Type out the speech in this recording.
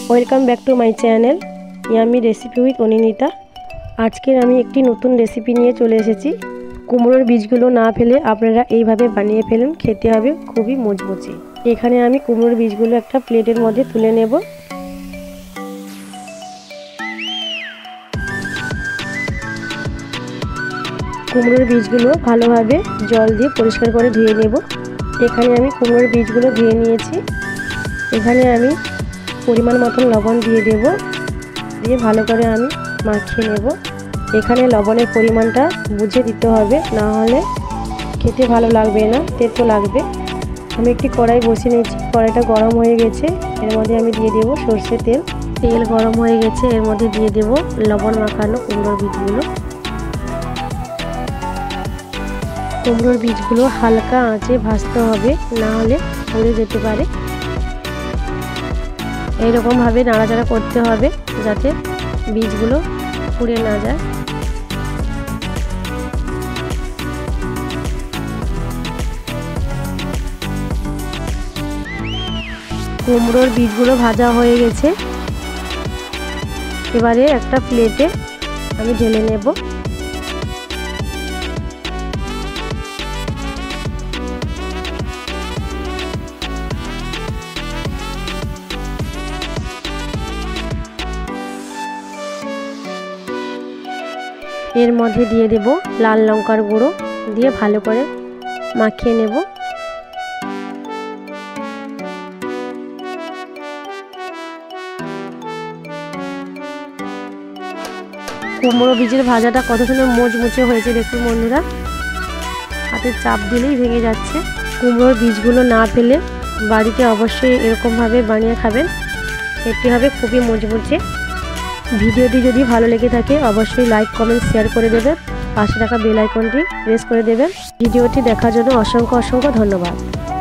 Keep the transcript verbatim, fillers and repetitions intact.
Welcome back to my channel yummy recipe with Anindita. আজকের আমি একটি নতুন রেসিপি নিয়ে চলে এসেছি। কুমড়োর বীজগুলো না ফেলে আপনারা এইভাবে বানিয়ে ফেলুন, খেতে হবে খুবই মুচমুচে। এখানে আমি কুমড়োর বীজগুলো একটা প্লেটের মধ্যে তুলে নেব। কুমড়োর বীজগুলো ভালোভাবে জল দিয়ে পরিষ্কার করে ধুয়ে নেব। এখানে আমি কুমড়োর বীজগুলো ধুয়ে নিয়েছি। এখানে আমি পরিমাণ মতন লবণ দিয়ে দেব, দিয়ে ভালো করে আমি মাখিয়ে নেব। এখানে লবণের পরিমাণটা বুঝে দিতে হবে, না হলে খেতে ভালো লাগবে না, তেতো লাগবে। আমি একটি কড়াই বসিয়ে নিয়েছি, কড়াইটা গরম হয়ে গেছে। এর মধ্যে আমি দিয়ে দেব সর্ষে তেল। তেল গরম হয়ে গেছে, এর মধ্যে দিয়ে দেব লবণ মাখানো কুমড়োর বীজগুলো। কুমড়োর বীজগুলো হালকা আঁচে ভাজতে হবে, না হলে পুড়ে যেতে পারে। এইরকমভাবে নাড়াচাড়া করতে হবে যাতে বীজগুলো পুড়ে না যায়। কুমড়োর বীজগুলো ভাজা হয়ে গেছে। এবারে একটা প্লেটে আমি ঢেলে নেব। এর মধ্যে দিয়ে দেব লাল লঙ্কার গুঁড়ো, দিয়ে ভালো করে মাখিয়ে নেব। কুমড়ো বীজের ভাজাটা কত সুন্দর মুচমুচে হয়েছে দেখুন বন্ধুরা, হাতে চাপ দিলেই ভেঙে যাচ্ছে। কুমড়োর বীজগুলো না ফেলে বাড়িতে অবশ্যই এরকমভাবে বানিয়ে খাবেন, খেতে হবে খুবই মুচমুচে। ভিডিওটি যদি ভালো লেগে থাকে অবশ্যই লাইক কমেন্ট শেয়ার করে দেবেন, পাশে থাকা বেল আইকনটি প্রেস করে দেবেন। ভিডিওটি দেখার জন্য অসংখ্য অসংখ্য ধন্যবাদ।